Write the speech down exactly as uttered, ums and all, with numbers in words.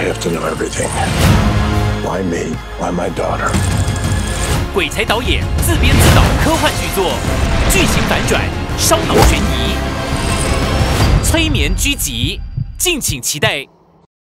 I have to know everything. Why me? Why my daughter? 鬼才导演自编自导科幻巨作，剧情反转，烧脑悬疑，催眠狙击，敬请期待。